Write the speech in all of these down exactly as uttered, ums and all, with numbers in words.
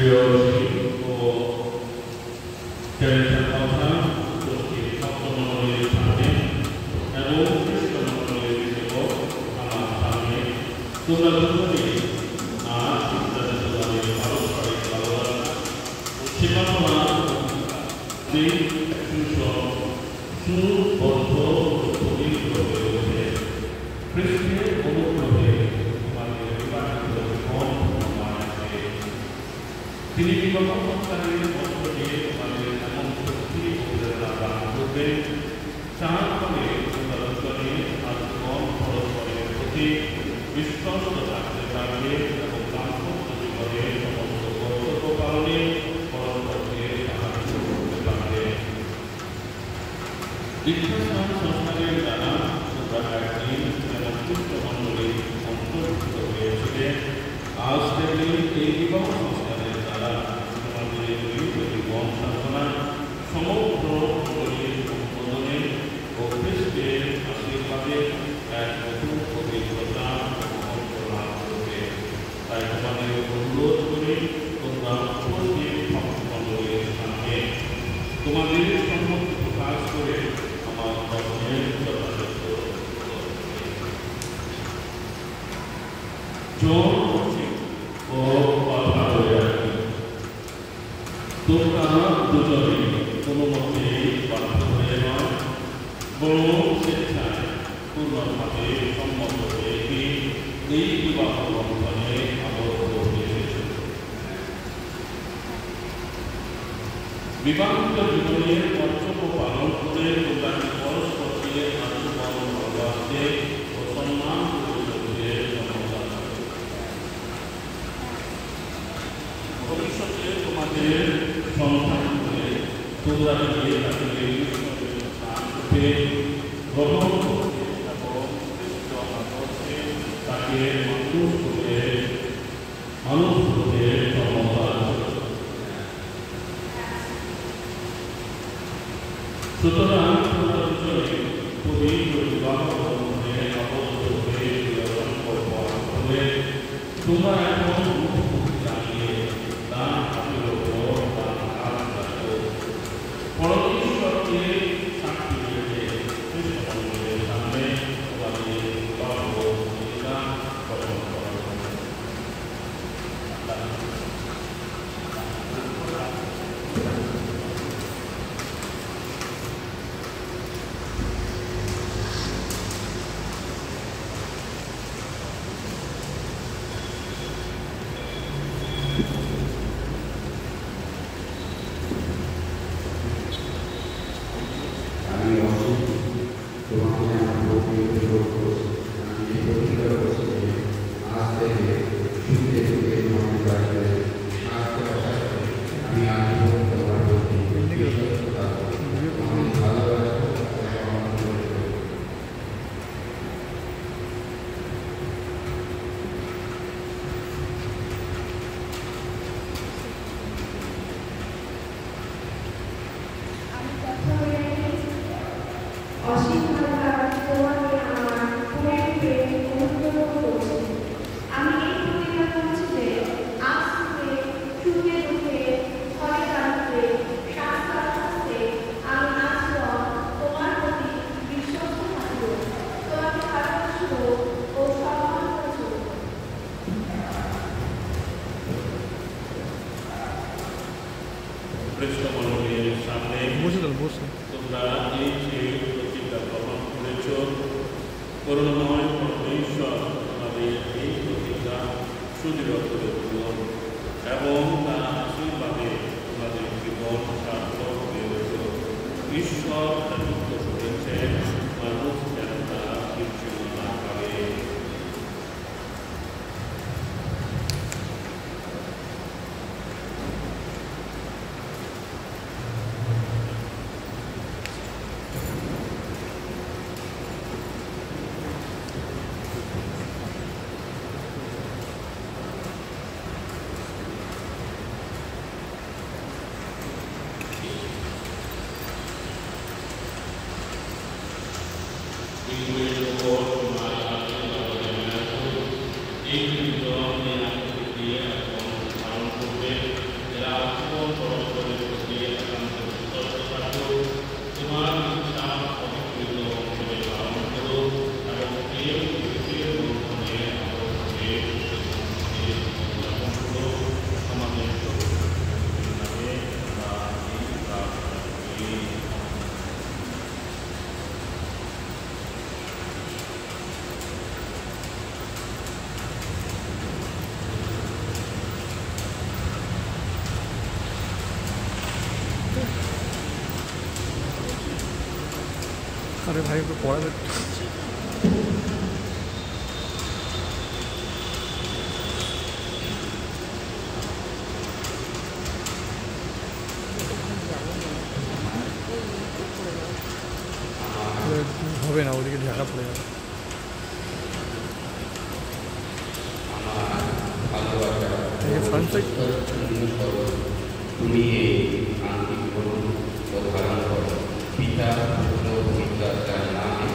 এই আরে ভাই ওকে পড়াবে হবে না, ওদিকে ঢাকা পড়ে যাবে। ফ্রন্ট সাইড তুমি এই আংটি গ্রহণ ও ধারণ করো, পিতা পুত্র পবিত্র আত্মার নামে।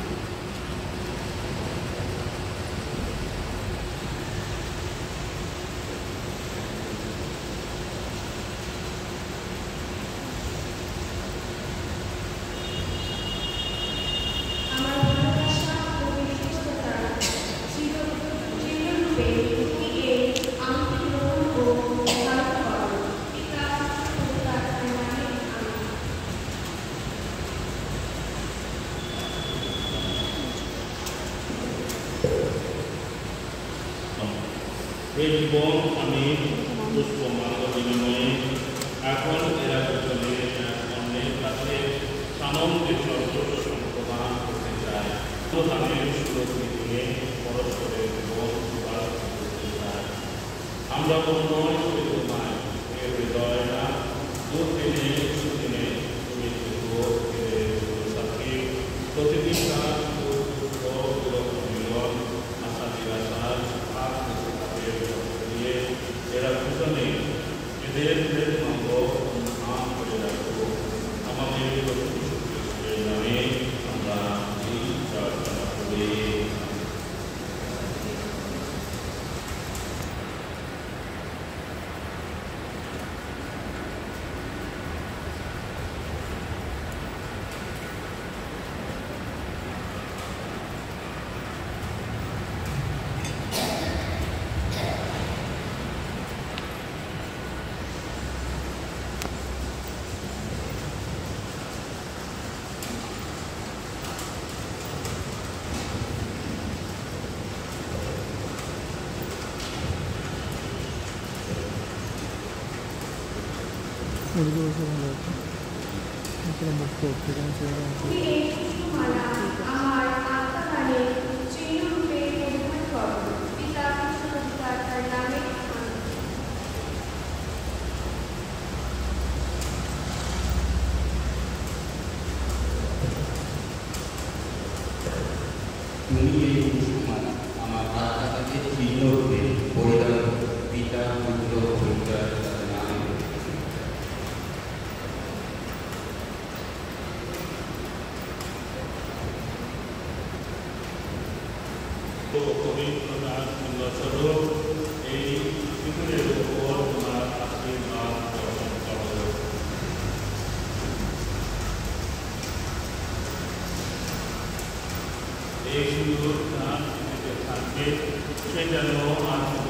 এই জীবন আমি পুষ্পমাল্য বিনিময়ে এখন এরা দুজনে অন্যের কাছে সানন্দের সর্বোচ্চ প্রদান করতে চায়। প্রদানের সুরক্ষিত নিয়ে পরস্পরের জীবন প্রকাশ করতে চায়। আমরা কোনো নয় এর হৃদয়টা দূর দিনে সুদিনে তুমি সাথে প্রতিদিন মিলন আশা নিরাশার এরা দুজনে এদের মঙ্গ নাম করে রাখবো। আমাদের নামে আমরা এই প্রার্থনা করি। তুমি এই পুষ্পমালা আমার আত্মাকে চিহ্ন রূপে পরিধান করো, পিতা পুত্র পবিত্র আত্মার নামে। পবিত্রতার স্বরূপ এই শিশুরের উপর তোমার আশীর্বাদ বর্ষণ করো। এই সুন্দর থাকবে সে যেন